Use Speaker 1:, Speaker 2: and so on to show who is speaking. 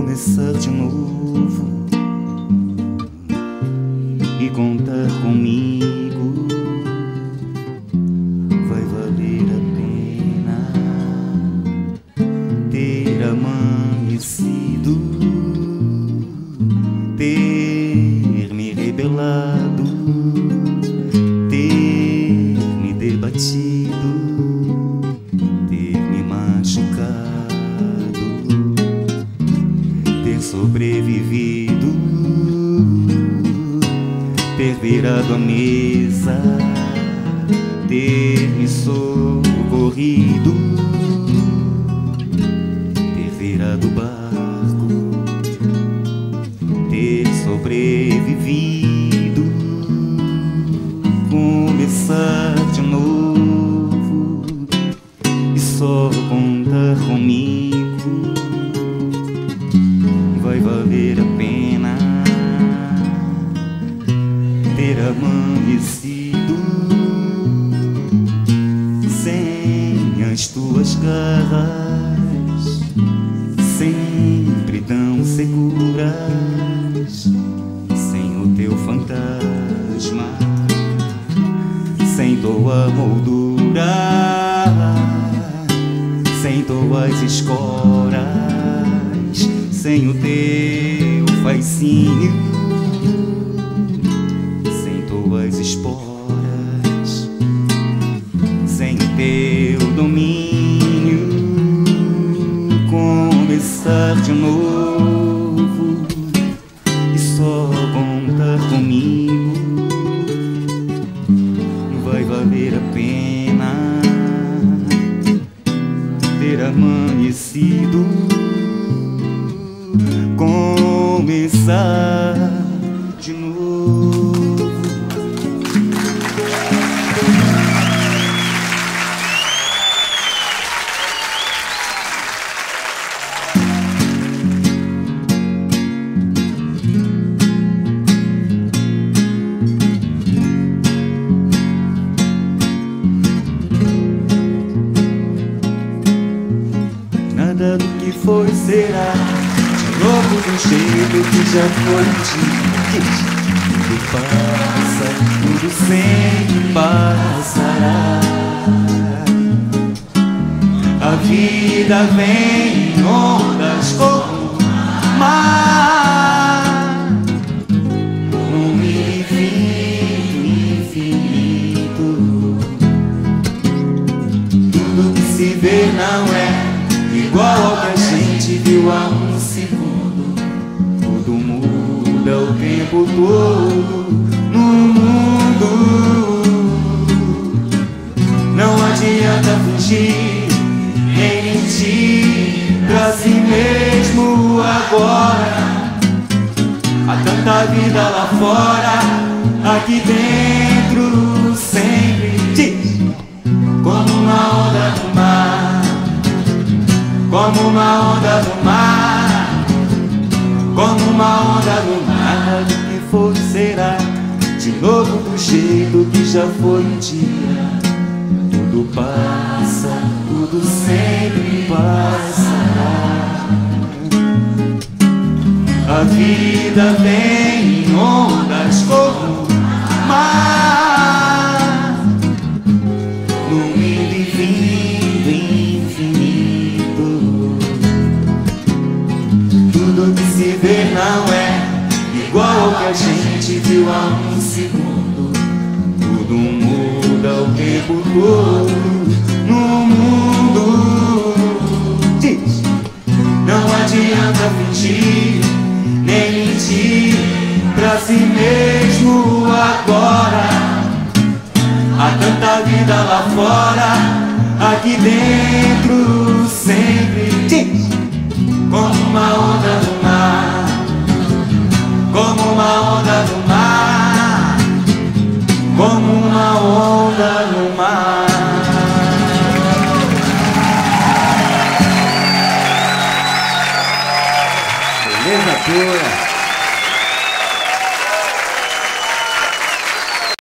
Speaker 1: começar de novo e contar comigo. Vai valer a pena ter amanhecido, ter me rebelado, ter me debatido, ter me machucado, ter sobrevivido, ter virado a mesa, ter me socorrido, ter virado o barco, ter sobrevivido, começar de novo e só contar comigo. Vai valer a pena ter amanhecido sem as tuas garras, sempre tão seguras, sem o teu fantasma, sem tua moldura, sem tuas escoras, sem o teu fascínio, sem tuas esporas, sem o teu domínio. Começar de novo e só contar comigo. Vai valer a pena ter amanhecido, começar de novo. Nada do que foi será, de novo do jeito que já foi um dia. Tudo passa, tudo sempre passará. A vida vem em ondas como o mar, num infinito. Tudo que se vê não é igual ao que a gente viu há um segundo. Tudo muda o tempo todo no mundo. Não adianta fugir nem mentir pra si mesmo agora. Há tanta vida lá fora, aqui dentro sempre. Diz! Como uma onda do mar, como uma onda do mar, como uma onda do mar. Nada do que for será, de novo do jeito que já foi um dia. Tudo passa, tudo sempre passará. A vida vem em ondas como o mar, num infinito. Tudo que se vê não é igual ao que a gente viu há um segundo. Tudo muda o tempo todo no mundo. Diz! Não adianta fingir nem mentir pra si mesmo agora. Há tanta vida lá fora, aqui dentro sempre. Diz! Como uma onda do mar, como uma onda do mar, como uma onda no mar. Beleza pura.